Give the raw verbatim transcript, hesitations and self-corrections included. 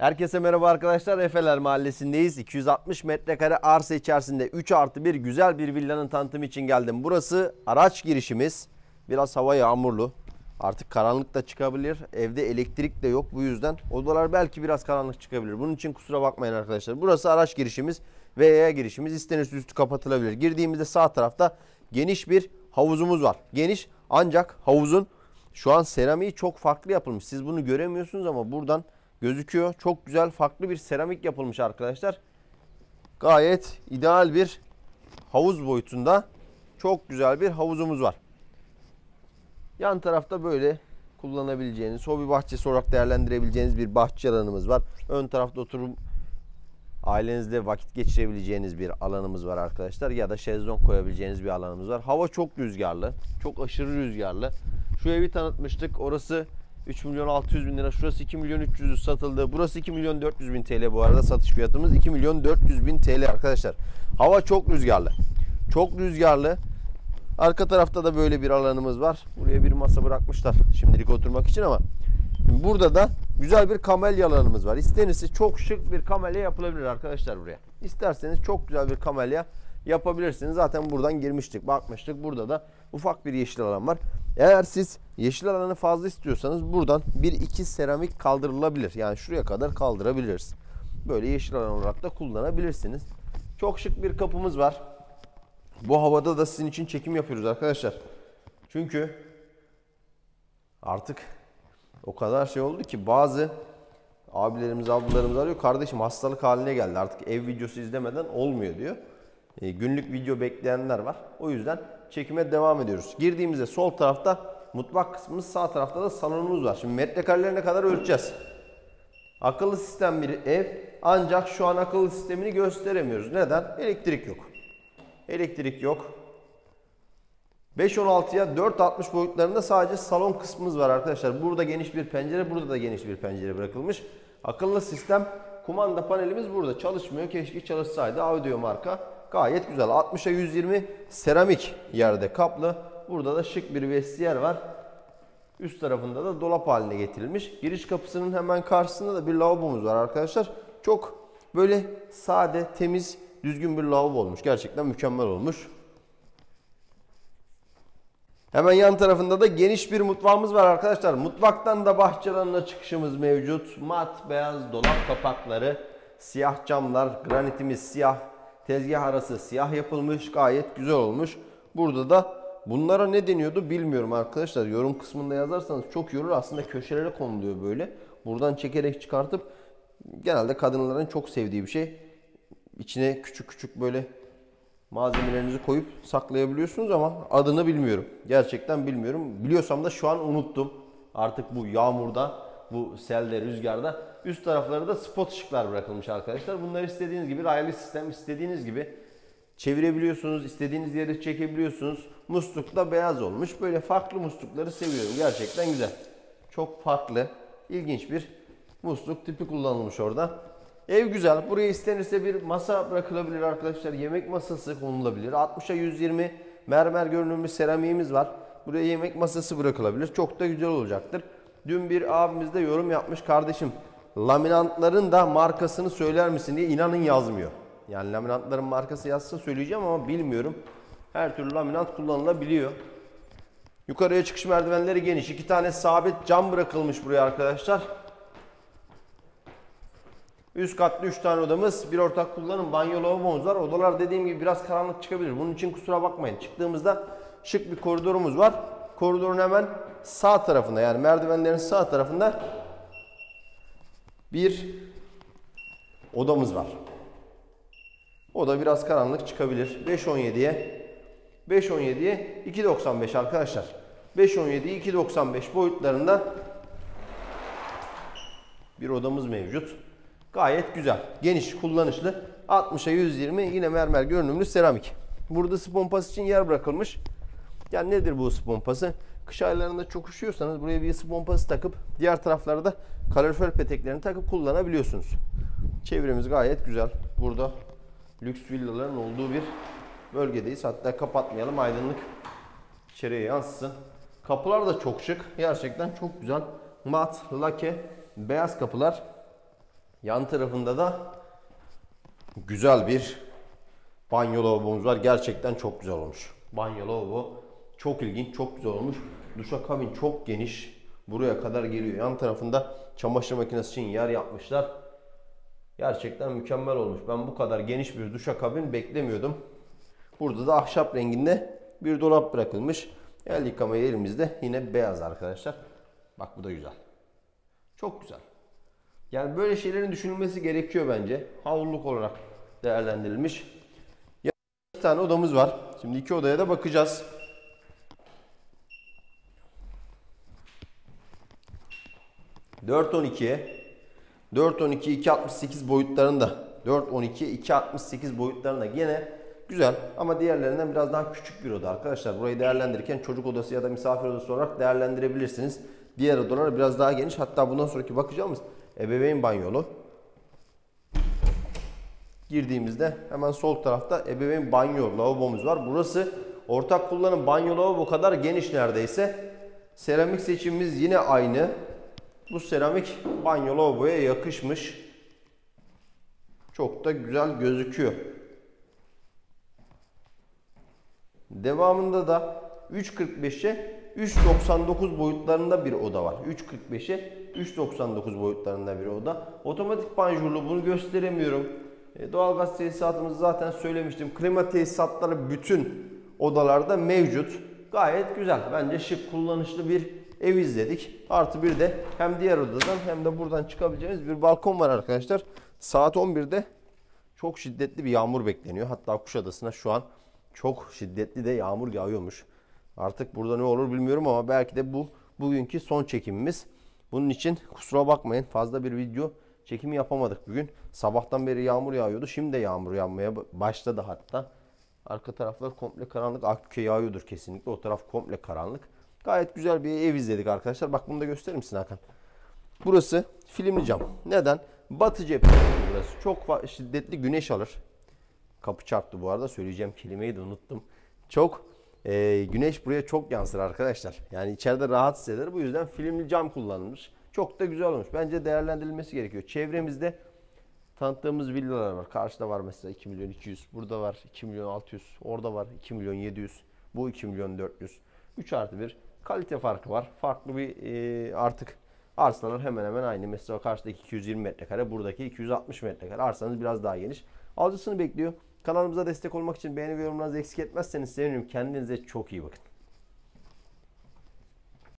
Herkese merhaba arkadaşlar. Efeler Mahallesi'ndeyiz. iki yüz altmış metrekare arsa içerisinde üç artı bir güzel bir villanın tanıtımı için geldim. Burası araç girişimiz. Biraz hava yağmurlu. Artık karanlık da çıkabilir. Evde elektrik de yok, bu yüzden odalar belki biraz karanlık çıkabilir. Bunun için kusura bakmayın arkadaşlar. Burası araç girişimiz ve yaya girişimiz. İstenirse üstü kapatılabilir. Girdiğimizde sağ tarafta geniş bir havuzumuz var. Geniş, ancak havuzun şu an seramiği çok farklı yapılmış. Siz bunu göremiyorsunuz ama buradan gözüküyor. Çok güzel, farklı bir seramik yapılmış arkadaşlar. Gayet ideal bir havuz boyutunda çok güzel bir havuzumuz var. Yan tarafta böyle kullanabileceğiniz, hobi bahçesi olarak değerlendirebileceğiniz bir bahçe alanımız var. Ön tarafta oturup ailenizle vakit geçirebileceğiniz bir alanımız var arkadaşlar. Ya da şezlong koyabileceğiniz bir alanımız var. Hava çok rüzgarlı. Çok aşırı rüzgarlı. Şu evi tanıtmıştık. Orası üç milyon altı yüz bin lira. Şurası iki milyon üç yüz satıldı. Burası iki milyon dört yüz bin T L bu arada. Satış fiyatımız iki milyon dört yüz bin T L arkadaşlar. Hava çok rüzgarlı. Çok rüzgarlı. Arka tarafta da böyle bir alanımız var. Buraya bir masa bırakmışlar şimdilik oturmak için ama burada da güzel bir kamelya alanımız var. İstenirse çok şık bir kamelya yapılabilir arkadaşlar buraya. İsterseniz çok güzel bir kamelya yapabilirsiniz. Zaten buradan girmiştik, bakmıştık. Burada da ufak bir yeşil alan var. Eğer siz yeşil alanı fazla istiyorsanız buradan bir iki seramik kaldırılabilir. Yani şuraya kadar kaldırabiliriz. Böyle yeşil alan olarak da kullanabilirsiniz. Çok şık bir kapımız var. Bu havada da sizin için çekim yapıyoruz arkadaşlar. Çünkü artık o kadar şey oldu ki bazı abilerimiz, ablalarımız arıyor. Kardeşim hastalık haline geldi. Artık ev videosu izlemeden olmuyor diyor. E, günlük video bekleyenler var. O yüzden çekime devam ediyoruz. Girdiğimizde sol tarafta mutfak kısmımız, sağ tarafta da salonumuz var. Şimdi metrekarelerine kadar ölçeceğiz. Akıllı sistem bir ev, ancak şu an akıllı sistemini gösteremiyoruz. Neden? Elektrik yok. Elektrik yok. beş on altıya dört altmış boyutlarında sadece salon kısmımız var arkadaşlar. Burada geniş bir pencere, burada da geniş bir pencere bırakılmış. Akıllı sistem kumanda panelimiz burada çalışmıyor. Keşke çalışsaydı. Audio marka. Gayet güzel. altmışa yüz yirmi seramik yerde kaplı. Burada da şık bir vestiyer var. Üst tarafında da dolap haline getirilmiş. Giriş kapısının hemen karşısında da bir lavabomuz var arkadaşlar. Çok böyle sade, temiz, düzgün bir lavabo olmuş. Gerçekten mükemmel olmuş. Hemen yan tarafında da geniş bir mutfağımız var arkadaşlar. Mutfaktan da bahçe alanına çıkışımız mevcut. Mat beyaz dolap kapakları, siyah camlar, granitimiz siyah, tezgah arası siyah yapılmış. Gayet güzel olmuş. Burada da bunlara ne deniyordu bilmiyorum arkadaşlar. Yorum kısmında yazarsanız çok yorur. Aslında köşelere konuluyor böyle. Buradan çekerek çıkartıp, genelde kadınların çok sevdiği bir şey. İçine küçük küçük böyle malzemelerinizi koyup saklayabiliyorsunuz ama adını bilmiyorum. Gerçekten bilmiyorum. Biliyorsam da şu an unuttum. Artık bu yağmurda, bu selde, rüzgarda üst tarafları da spot ışıklar bırakılmış arkadaşlar. Bunları istediğiniz gibi, raylı sistem, istediğiniz gibi çevirebiliyorsunuz. İstediğiniz yere çekebiliyorsunuz. Musluk da beyaz olmuş. Böyle farklı muslukları seviyorum. Gerçekten güzel. Çok farklı, ilginç bir musluk tipi kullanılmış orada. Ev güzel. Buraya istenirse bir masa bırakılabilir arkadaşlar. Yemek masası konulabilir. altmışa yüz yirmi mermer görünümlü seramiğimiz var. Buraya yemek masası bırakılabilir. Çok da güzel olacaktır. Dün bir abimiz de yorum yapmış. Kardeşim, laminantların da markasını söyler misin diye. İnanın yazmıyor. Yani laminantların markası yazsa söyleyeceğim ama bilmiyorum. Her türlü laminant kullanılabiliyor. Yukarıya çıkış merdivenleri geniş. İki tane sabit cam bırakılmış buraya arkadaşlar. Üst katta üç tane odamız, bir ortak kullanım banyo lavabomuz var. Odalar dediğim gibi biraz karanlık çıkabilir. Bunun için kusura bakmayın. Çıktığımızda şık bir koridorumuz var. Koridorun hemen sağ tarafında, yani merdivenlerin sağ tarafında bir odamız var. Oda biraz karanlık çıkabilir. beş on yediye beş on yediye iki doksan beş arkadaşlar. beş on yediye iki doksan beş boyutlarında bir odamız mevcut. Gayet güzel. Geniş, kullanışlı. altmışa yüz yirmi yine mermer görünümlü seramik. Burada ısı pompası için yer bırakılmış. Yani nedir bu ısı pompası? Kış aylarında çok üşüyorsanız buraya bir ısı pompası takıp diğer taraflarda da kalorifer peteklerini takıp kullanabiliyorsunuz. Çevremiz gayet güzel. Burada lüks villaların olduğu bir bölgedeyiz. Hatta kapatmayalım, aydınlık içeriye yansısın. Kapılar da çok şık. Gerçekten çok güzel. Mat, lake, beyaz kapılar. Yan tarafında da güzel bir banyo lavabomuz var. Gerçekten çok güzel olmuş. Banyo lavabo çok ilginç, çok güzel olmuş. Duşakabin çok geniş. Buraya kadar geliyor. Yan tarafında çamaşır makinesi için yer yapmışlar. Gerçekten mükemmel olmuş. Ben bu kadar geniş bir duşakabin beklemiyordum. Burada da ahşap renginde bir dolap bırakılmış. El yıkama yerimizde yine beyaz arkadaşlar. Bak bu da güzel. Çok güzel. Yani böyle şeylerin düşünülmesi gerekiyor bence. Havluluk olarak değerlendirilmiş. Ya iki tane odamız var. Şimdi iki odaya da bakacağız. dört on ikiye dört on iki iki altmış sekiz boyutlarında dört on iki iki altmış sekiz boyutlarında gene güzel ama diğerlerinden biraz daha küçük bir oda arkadaşlar. Burayı değerlendirirken çocuk odası ya da misafir odası olarak değerlendirebilirsiniz. Diğer odalar biraz daha geniş. Hatta bundan sonraki bakacağımız ebeveyn banyolu. Girdiğimizde hemen sol tarafta ebeveyn banyo lavabomuz var. Burası ortak kullanım banyo lavabo kadar geniş neredeyse. Seramik seçimimiz yine aynı. Bu seramik banyo lavaboya yakışmış. Çok da güzel gözüküyor. Devamında da üç kırk beşe üç doksan dokuz boyutlarında bir oda var. üç kırk beşe üç doksan dokuz boyutlarında bir oda. Otomatik panjurlu, bunu gösteremiyorum. E, doğalgaz tesisatımızı zaten söylemiştim. Klima tesisatları bütün odalarda mevcut. Gayet güzel. Bence şık, kullanışlı bir ev izledik. Artı bir de hem diğer odadan hem de buradan çıkabileceğimiz bir balkon var arkadaşlar. Saat on birde çok şiddetli bir yağmur bekleniyor. Hatta Kuşadası'na şu an çok şiddetli de yağmur yağıyormuş. Artık burada ne olur bilmiyorum ama belki de bu bugünkü son çekimimiz. Bunun için kusura bakmayın, fazla bir video çekimi yapamadık bugün. Sabahtan beri yağmur yağıyordu. Şimdi de yağmur yağmaya başladı hatta. Arka taraflar komple karanlık. Akbük'e yağıyordur kesinlikle. O taraf komple karanlık. Gayet güzel bir ev izledik arkadaşlar. Bak bunu da gösterir misin Hakan? Burası filmli cam. Neden? Batı cephe burası. Çok şiddetli güneş alır. Kapı çarptı bu arada. Söyleyeceğim kelimeyi de unuttum. Çok e, güneş buraya çok yansır arkadaşlar. Yani içeride rahat hisseder. Bu yüzden filmli cam kullanılmış. Çok da güzel olmuş. Bence değerlendirilmesi gerekiyor. Çevremizde tanıttığımız villalar var. Karşıda var mesela iki milyon iki yüz. Burada var iki milyon altı yüz. Orada var iki milyon yedi yüz. Bu iki milyon dört yüz. üç artı bir. Kalite farkı var. Farklı bir e, artık arsalar hemen hemen aynı. Mesela karşıdaki iki yüz yirmi metrekare. Buradaki iki yüz altmış metrekare. Arsanız biraz daha geniş. Alıcısını bekliyor. Kanalımıza destek olmak için beğeni ve yorumlarınızı eksik etmezseniz sevinirim. Kendinize çok iyi bakın.